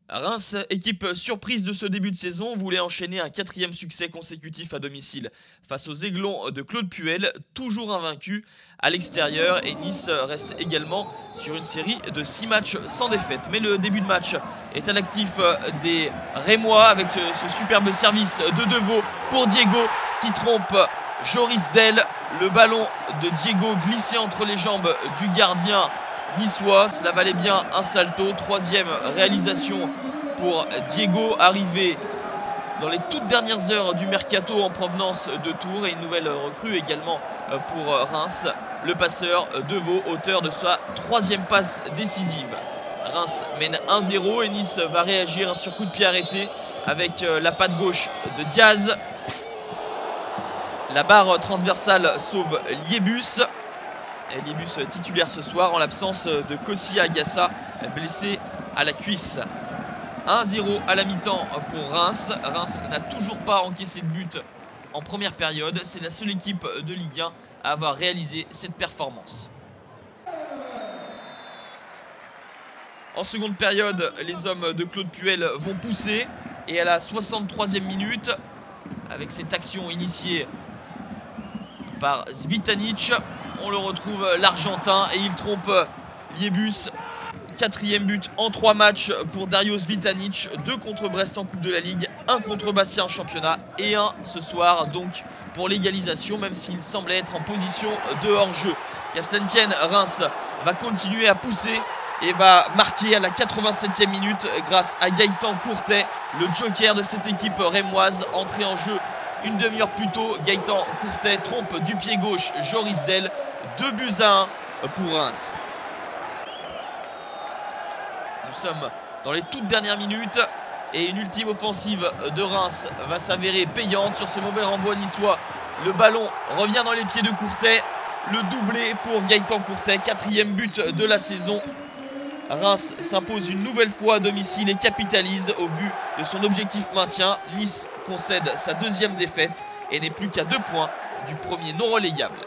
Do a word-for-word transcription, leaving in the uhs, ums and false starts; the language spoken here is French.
Reims, équipe surprise de ce début de saison, voulait enchaîner un quatrième succès consécutif à domicile face aux Aiglons de Claude Puel, toujours invaincus à l'extérieur, et Nice reste également sur une série de six matchs sans défaite. Mais le début de match est à l'actif des Rémois avec ce superbe service de Deveau pour Diego qui trompe Joris Del. Le ballon de Diego glissé entre les jambes du gardien niçois, cela valait bien un salto. Troisième réalisation pour Diego, arrivé dans les toutes dernières heures du mercato en provenance de Tours, et une nouvelle recrue également pour Reims, le passeur Deveau, auteur de sa troisième passe décisive. Reims mène un zéro et Nice va réagir sur coup de pied arrêté avec la patte gauche de Diaz. La barre transversale sauve Liébus. Liébus titulaire ce soir en l'absence de Kossi Agassa, blessé à la cuisse. un zéro à la mi-temps pour Reims. Reims n'a toujours pas encaissé de but en première période. C'est la seule équipe de Ligue un à avoir réalisé cette performance. En seconde période, les hommes de Claude Puel vont pousser. Et à la soixante-troisième minute, avec cette action initiée par Zvitanic, on le retrouve l'Argentin et il trompe Liébus. Quatrième but en trois matchs pour Dario Zvitanic. Deux contre Brest en Coupe de la Ligue, un contre Bastia en championnat et un ce soir donc pour l'égalisation, même s'il semblait être en position de hors-jeu. Qu'à cela ne tienne, Reims va continuer à pousser et va marquer à la quatre-vingt-septième minute grâce à Gaëtan Courtet, le joker de cette équipe rémoise, entré en jeu une demi-heure plus tôt. Gaëtan Courtet trompe du pied gauche Joris Del. deux buts à un pour Reims. Nous sommes dans les toutes dernières minutes et une ultime offensive de Reims va s'avérer payante sur ce mauvais renvoi niçois. Le ballon revient dans les pieds de Courtet. Le doublé pour Gaëtan Courtet, quatrième but de la saison. Reims s'impose une nouvelle fois à domicile et capitalise au vu de son objectif maintien. Nice concède sa deuxième défaite et n'est plus qu'à deux points du premier non relégable.